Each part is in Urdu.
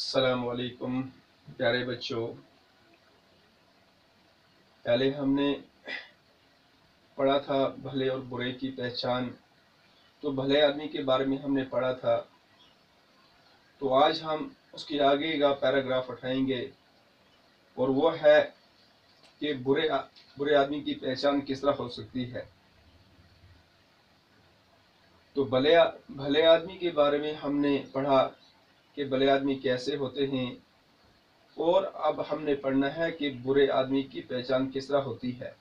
السلام علیکم پیارے بچوں، پہلے ہم نے پڑھا تھا بھلے اور برے کی پہچان. تو بھلے آدمی کے بارے میں ہم نے پڑھا تھا. تو آج ہم اس کے آگے کا پیراگراف اٹھائیں گے اور وہ ہے کہ برے آدمی کی پہچان کس طرح ہو سکتی ہے. تو بھلے آدمی کے بارے میں ہم نے پڑھا کہ بھلے آدمی کیسے ہوتے ہیں، اور اب ہم نے پڑھنا ہے کہ برے آدمی کی پہچان کس طرح ہوتی ہے.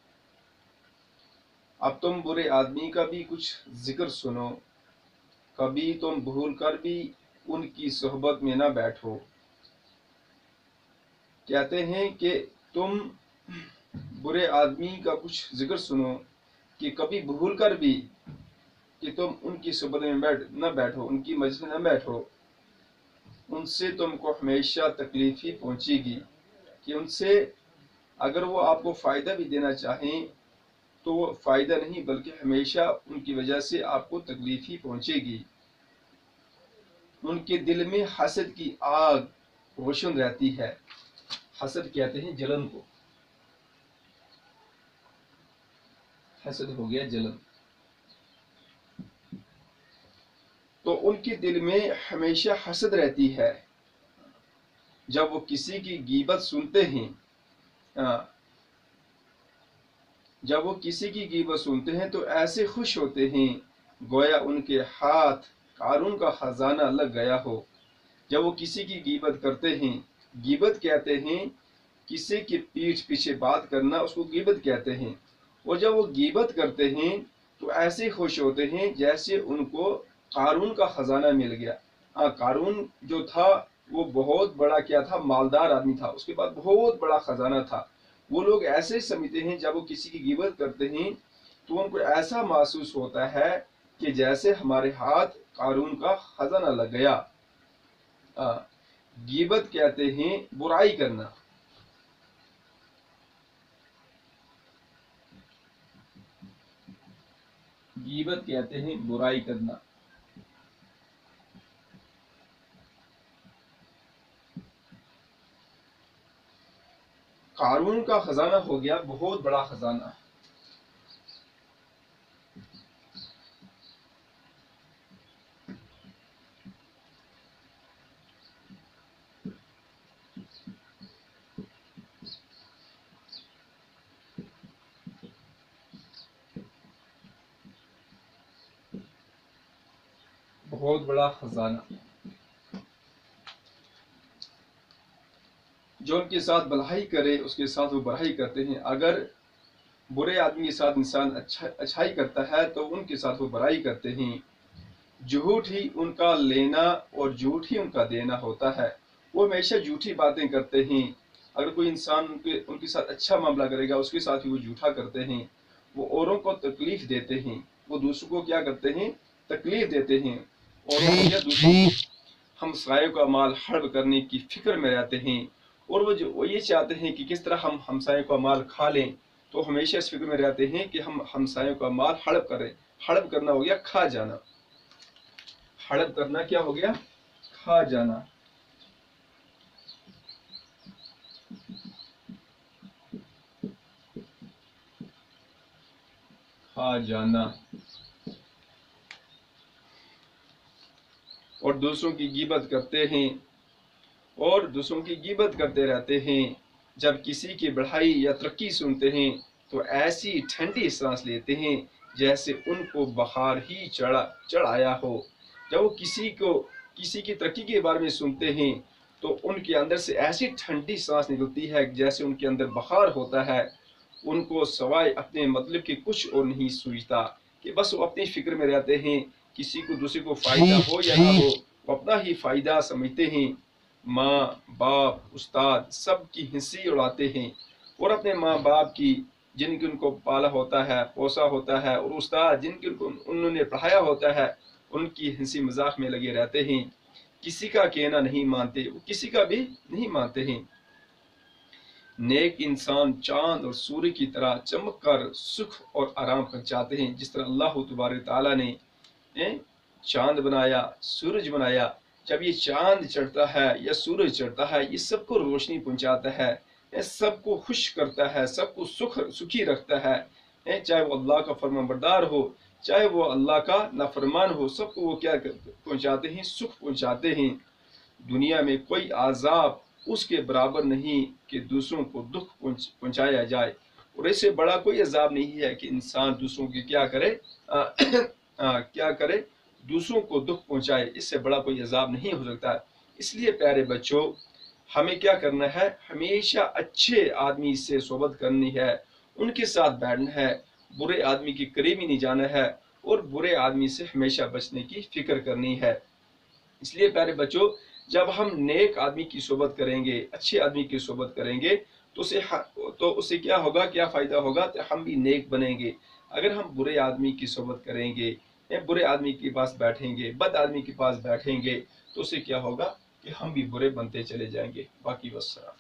اب تم برے آدمی کا بھی کچھ ذکر سنو، کبھی تم بھول کر بھی ان کی صحبت میں نہ بیٹھو. کہتے ہیں کہ تم برے آدمی کا کچھ ذکر سنو کہ کبھی بھول کر بھی کہ تم ان کی صحبت میں نہ بیٹھو، ان کی مجلس میں نہ بیٹھو. ان سے تم کو ہمیشہ تکلیف ہی پہنچے گی، کہ ان سے اگر وہ آپ کو فائدہ بھی دینا چاہیں تو وہ فائدہ نہیں بلکہ ہمیشہ ان کی وجہ سے آپ کو تکلیف ہی پہنچے گی. ان کے دل میں حسد کی آگ روشن رہتی ہے. حسد کہتے ہیں جلن کو. حسد ہو گیا جلن. تو ان کے دل میں ہمیشہ حسد رہتی ہے. جب وہ کسی کی غیبت سنتے ہیں تو ایسے خوش ہوتے ہیں گویا ان کے ہاتھ قارون کا خزانہ لگ گیا ہو. جب وہ کسی کی غیبت کرتے ہیں، غیبت کہتے ہیں کسی کی پیٹھ پیچھے بات کرنا، اس کو غیبت کہتے ہیں. اور جب وہ غیبت کرتے ہیں تو ایسے خوش ہوتے ہیں جیسے ان کو قارون کا خزانہ مل گیا. قارون جو تھا وہ بہت بڑا کیا تھا، مالدار آدمی تھا، اس کے پاس بہت بڑا خزانہ تھا. وہ لوگ ایسے سمجھتے ہیں جب وہ کسی کی غیبت کرتے ہیں تو ان کو ایسا محسوس ہوتا ہے کہ جیسے ہمارے ہاتھ قارون کا خزانہ لگ گیا. غیبت کہتے ہیں برائی کرنا. غیبت کہتے ہیں برائی کرنا. قارون کا خزانہ ہو گیا بہت بڑا خزانہ. بہت بڑا خزانہ جو ان کے ساتھ بھلائی کرے اس کے ساتھ وہ برائی کرتے ہیں. اگر برے آدمی کے ساتھ انسان اچھائی کرتا ہے تو ان کے ساتھ وہ برائی کرتے ہیں. جھوٹ ہی ان کا لینا اور جھوٹ ہی ان کا دینا ہوتا ہے. وہ ہمیشہ جھوٹی باتیں کرتے ہیں. اگر کوئی انسان ان کے ساتھ اچھا معاملہ کرے گا اس کے ساتھ ہی وہ جھوٹا کرتے ہیں. وہ اوروں کو تکلیف دیتے ہیں. وہ دوسروں کو کیا کرتے ہیں؟ تکلیف دیتے ہیں. اوروں کو یا دوسروں کو ہمسایوں کا مال ہڑپ کرنے کی فکر میں رہتے ہیں. اور وہ یہ چاہتے ہیں کہ کس طرح ہم ہمسایوں کا مال کھا لیں. تو ہمیشہ اس فکر میں رہتے ہیں کہ ہم ہمسایوں کا مال ہڑپ کریں. ہڑپ کرنا ہو گیا کھا جانا. ہڑپ کرنا کیا ہو گیا؟ کھا جانا. کھا جانا. اور دوسروں کی غیبت کرتے ہیں اور دوسروں کی غیبت کرتے رہتے ہیں. جب کسی کی بڑھائی یا ترقی سنتے ہیں تو ایسی ٹھنڈی سانس لیتے ہیں جیسے ان کو بخار ہی چڑھ آیا ہو. جب وہ کسی کی ترقی کے بارے میں سنتے ہیں تو ان کے اندر سے ایسی ٹھنڈی سانس نکلتی ہے جیسے ان کے اندر بخار ہوتا ہے. ان کو سوائے اپنے مطلب کے کچھ اور نہیں سوچتا، کہ بس وہ اپنی فکر میں رہتے ہیں. کسی کو دوسرے کو فائدہ ہو یا نہ ہو وہ اپنا ہی فائدہ سمجھتے ہیں. ماں باپ استاد سب کی ہنسی اڑاتے ہیں. اور اپنے ماں باپ کی جن کی ان کو پالا ہوتا ہے، پوسا ہوتا ہے، اور استاد جن کی انہوں نے پڑھایا ہوتا ہے ان کی ہنسی مذاق میں لگے رہتے ہیں. کسی کا کہنا نہیں مانتے، وہ کسی کا بھی نہیں مانتے ہیں. نیک انسان چاند اور سورج کی طرح چمک کر سکھ اور آرام پہنچاتے ہیں. جس طرح اللہ تبارک تعالیٰ نے چاند بنایا، سورج بنایا. جب یہ چاند چڑھتا ہے یا سورج چڑھتا ہے، یہ سب کو روشنی پہنچاتا ہے، یہ سب کو خوش کرتا ہے، سب کو سکھی رکھتا ہے، چاہے وہ اللہ کا فرمان بردار ہو، چاہے وہ اللہ کا نافرمان ہو، سب کو وہ کیا پہنچاتے ہیں؟ سکھ پہنچاتے ہیں۔ دنیا میں کوئی عذاب اس کے برابر نہیں کہ دوسروں کو دکھ پہنچایا جائے، اور اس سے بڑا کوئی عذاب نہیں ہے کہ انسان دوسروں کی کیا کرے کیا کرے دوسروں کو دکھ پہنچائے، اس سے بڑا کوئی عذاب نہیں ہو سکتا۔ اس لیے پیارے بچوں، ہمیں کیا کرنا ہے؟ ہمیشہ اچھے آدمی سے صحبت کرنی ہے، ان کے ساتھ بیٹھنا ہے، برے آدمی کے قریب ہی نہیں جانا ہے، اور برے آدمی سے ہمیشہ بچنے کی فکر کرنی ہے۔ اس لیے پیارے بچوں، جب ہم نیک آدمی کی صحبت کریں گے، اچھے آدمی کی صحبت کریں گے، تو اسے کیا ہوگا؟ کیا فائدہ ہوگا؟ تو ہم بھی نیک بنیں گے۔ اگر ہم برے آدمی کی صحبت کریں گے، برے آدمی کے پاس بیٹھیں گے، بد آدمی کے پاس بیٹھیں گے، تو اسے کیا ہوگا کہ ہم بھی برے بنتے چلے جائیں گے۔ باقی والسلام۔